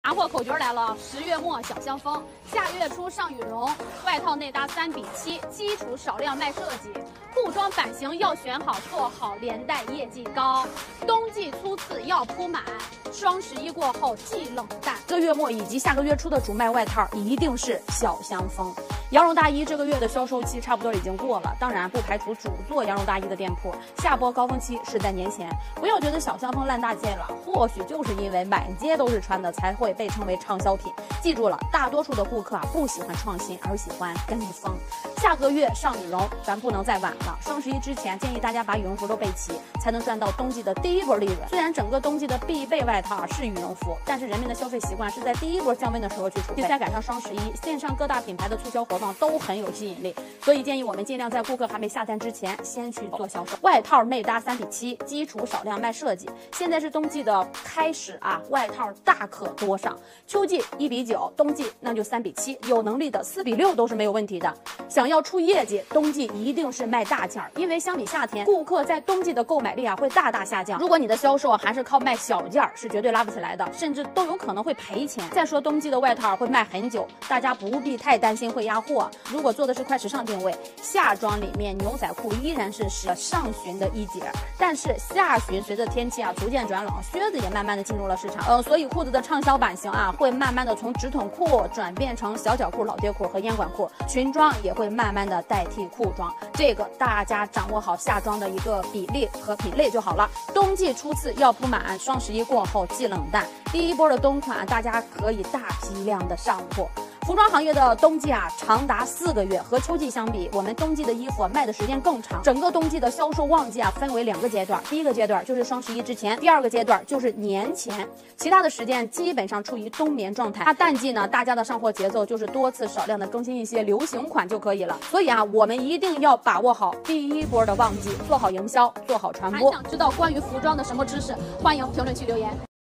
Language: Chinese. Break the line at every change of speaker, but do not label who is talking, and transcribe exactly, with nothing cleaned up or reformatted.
拿货口诀来了：十月末小香风，下月初上羽绒，外套内搭三比七，基础少量卖设计。裤装版型要选好做好，连带业绩高。冬季粗次要铺满，双十一过后忌冷淡。这月末以及下个月初的主卖外套一定是小香风。羊绒大衣这个月的销售期差不多已经过了，当然不排除主做羊绒大衣的店铺，下波高峰期是在年前。不要觉得小香风烂大街了，或许就是因为满街都是穿的才会被称为畅销品。记住了，大多数的顾客啊不喜欢创新，而喜欢跟风。下个月上羽绒，咱不能再晚了。双十一之前，建议大家把羽绒服都备齐，才能赚到冬季的第一波利润。虽然整个冬季的必备外套是羽绒服，但是人们的消费习惯是在第一波降温的时候去储备。再赶上双十一，线上各大品牌的促销活动都很有吸引力，所以建议我们尽量在顾客还没下单之前，先去做销售。外套内搭三比七，基础少量卖设计。现在是冬季的开始啊，外套大可多上。秋季一比九，冬季那就三比七，有能力的四比六都是没有问题的。想要出业绩，冬季一定是卖大件儿，因为相比夏天，顾客在冬季的购买力啊会大大下降。如果你的销售还是靠卖小件儿，是绝对拉不起来的，甚至都有可能会赔钱。再说冬季的外套会卖很久，大家不必太担心会压货。如果做的是快时尚定位，夏装里面牛仔裤依然是上旬的一节，但是下旬随着天气啊逐渐转冷，靴子也慢慢的进入了市场。呃，所以裤子的畅销版型啊会慢慢的从直筒裤转变成小脚裤、老爹裤和烟管裤，裙装也会慢慢的代替裤装。这个大家掌握好夏装的一个比例和品类就好了。冬季初次要铺满，双十一过后忌冷淡。第一波的冬款大家可以大批量的上货。服装行业的冬季啊，长达四个月，和秋季相比，我们冬季的衣服卖的时间更长。整个冬季的销售旺季啊，分为两个阶段，第一个阶段就是双十一之前，第二个阶段就是年前，其他的时间基本上处于冬眠状态。那淡季呢，大家的上货节奏就是多次少量的更新一些流行款就可以了。所以啊，我们一定要把握好第一波的旺季，做好营销，做好传播。还想知道关于服装的什么知识，欢迎评论区留言。